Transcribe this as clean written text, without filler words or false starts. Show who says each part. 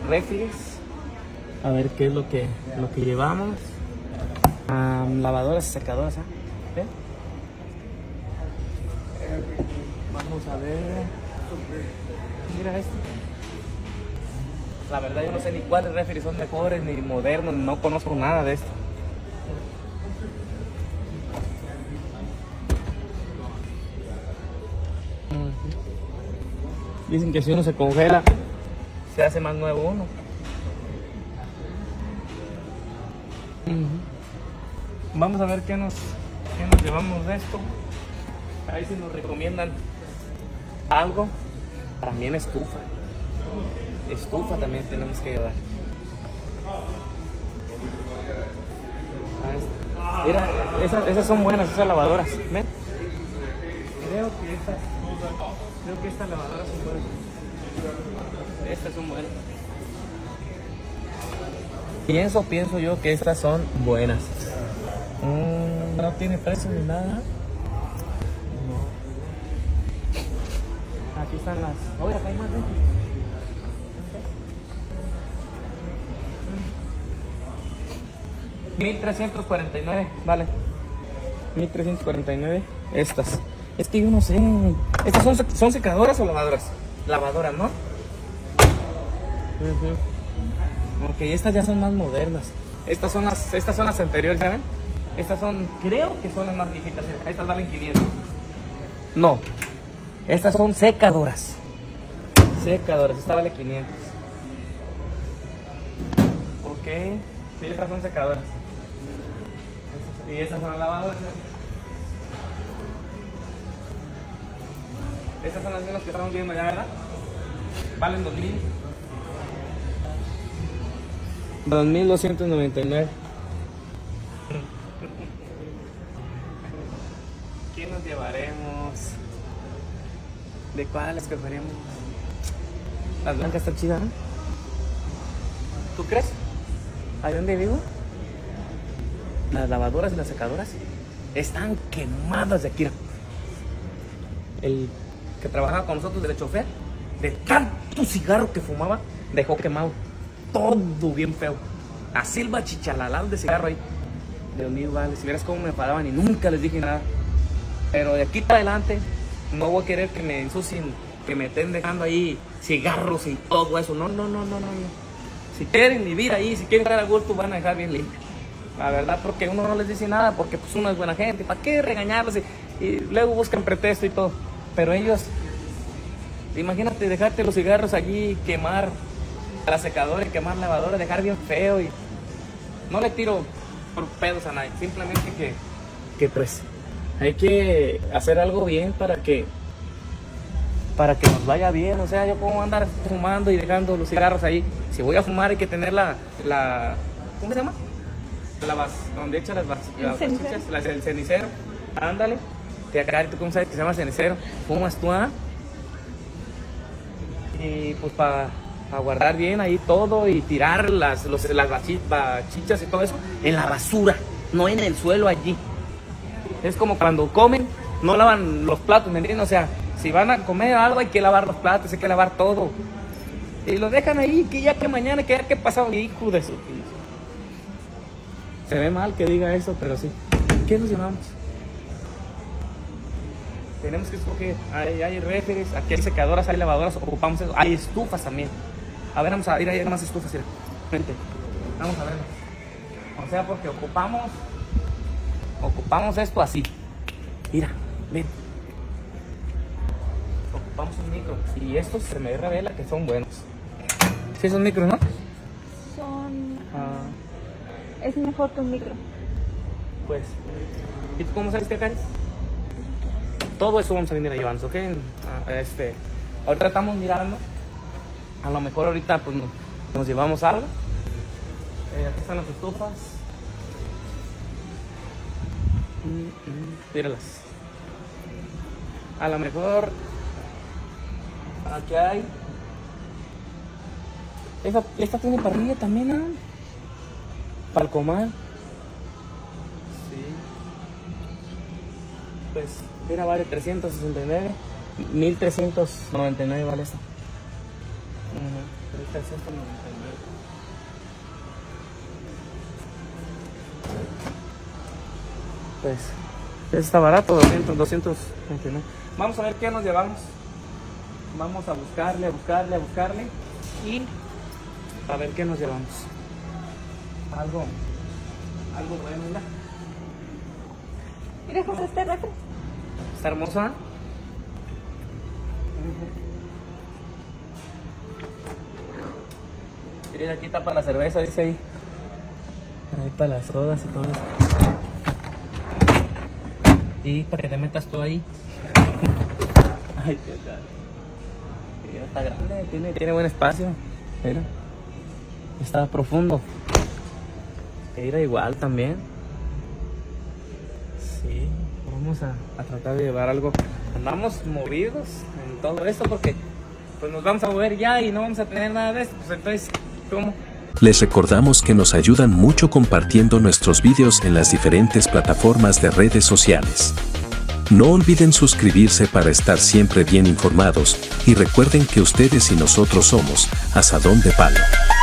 Speaker 1: refris. A ver qué es lo que llevamos. Lavadoras y secadoras, ¿eh? Vamos a ver. Mira esto. La verdad yo no sé ni cuáles refris son mejores, ni modernos, no conozco nada de esto. Dicen que si uno se congela, se hace más nuevo uno. Vamos a ver qué nos llevamos de esto. Ahí si nos recomiendan algo. También estufa. Estufa también tenemos que llevar. Mira, esas son buenas, esas lavadoras. ¿Ven? Creo que estas lavadoras son buenas. Estas son buenas. Pienso yo que estas son buenas. No tiene precio ni nada. No. Aquí están las. Oye, acá hay más, ¿eh? $1,349, vale. 1,349 estas. Es que yo no sé. ¿Estas son secadoras o lavadoras? Lavadoras, ¿no? Ok, estas ya son más modernas. Estas son las anteriores, ¿saben? Estas son, creo que son las más viejitas. Estas valen 500. No. Estas son secadoras. Secadoras, esta vale 500. Ok. Sí, estas son secadoras. Y estas son las lavadoras. Estas son las mismas que estamos viendo ya, ¿verdad? Valen 2,299. ¿Qué nos llevaremos? ¿De cuáles escogeríamos? Las blancas están chidas, ¿no? ¿Tú crees? ¿Ahí donde vivo? Las lavadoras y las secadoras están quemadas de aquí. El que trabajaba con nosotros del chofer, de tanto cigarro que fumaba, dejó quemado todo bien feo. A silba chichalalal de cigarro ahí. Dios mío, vale, si vieras cómo me paraban y nunca les dije nada. Pero de aquí para adelante no voy a querer que me ensucien, que me estén dejando ahí cigarros y todo eso. No. Si quieren vivir ahí, si quieren entrar al gusto, van a dejar bien limpio. La verdad, porque uno no les dice nada, porque pues uno es buena gente. ¿Para qué regañarlos? Y luego buscan pretexto y todo. Pero ellos, imagínate dejarte los cigarros allí, quemar la secadora y quemar la lavadora, dejar bien feo. Y no le tiro por pedos a nadie, simplemente que pues hay que hacer algo bien para que nos vaya bien. O sea, yo puedo andar fumando y dejando los cigarros ahí. Si voy a fumar hay que tener la ¿cómo se llama? Donde echan el cenicero. Ándale. Te acá, ¿tú cómo sabes que se llama cenicero? Fumas tú, y pues para guardar bien ahí todo y tirar las bachichas y todo eso en la basura, no en el suelo allí. Es como cuando comen, no lavan los platos, ¿me entiendes? O sea, si van a comer algo hay que lavar los platos, hay que lavar todo. Y lo dejan ahí, que ya que mañana, que ya que pasado, hijo de su... Se ve mal que diga eso, pero sí. ¿Qué nos llamamos? Tenemos que escoger. Hay refres, aquí hay secadoras, hay lavadoras, ocupamos eso. Hay estufas también. A ver, vamos a ir, hay más estufas, mira. Vente. Vamos a ver. O sea, porque ocupamos esto así. Mira, ven. Ocupamos un micro. Y estos se me revela que son buenos. Sí, son micros, ¿no?
Speaker 2: Son... Es mejor que un micro.
Speaker 1: Pues. ¿Y tú cómo sabes que acá? Todo eso vamos a venir a llevarnos, ¿ok? Ahorita estamos mirando. A lo mejor ahorita pues nos llevamos algo. Aquí están las estufas. Míralas. A lo mejor aquí hay. Esta tiene parrilla también, ¿no? Para el comal. Sí. Pues, mira, vale 369. 1,399 vale esta. 1,399. pues está barato, 229. Vamos a ver qué nos llevamos. Vamos a buscarle y a ver qué nos llevamos. Algo bueno, mira.
Speaker 2: Mira, José, este refri.
Speaker 1: Está hermosa. Mira, aquí está para la cerveza, dice ahí. Ahí para las sodas y todo eso. Y para que te metas tú ahí. Ay, qué tal. Mira, está grande, tiene buen espacio. Mira. Está profundo. Mira, igual también. Sí, vamos a tratar de llevar algo. Andamos movidos en todo esto porque pues nos vamos a mover ya y no vamos a tener nada de esto. Pues entonces, ¿cómo?
Speaker 3: Les recordamos que nos ayudan mucho compartiendo nuestros vídeos en las diferentes plataformas de redes sociales. No olviden suscribirse para estar siempre bien informados y recuerden que ustedes y nosotros somos Asadón de Palo.